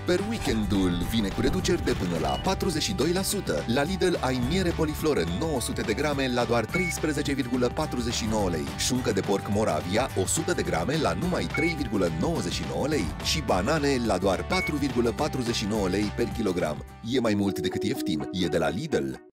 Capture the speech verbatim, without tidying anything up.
Super Weekendul vine cu reduceri de până la patruzeci și doi la sută. La Lidl ai miere polifloră nouă sute de grame la doar treisprezece virgulă patruzeci și nouă lei, șuncă de porc Moravia o sută de grame la numai trei virgulă nouăzeci și nouă lei și banane la doar patru virgulă patruzeci și nouă lei per kilogram. E mai mult decât ieftin, e de la Lidl.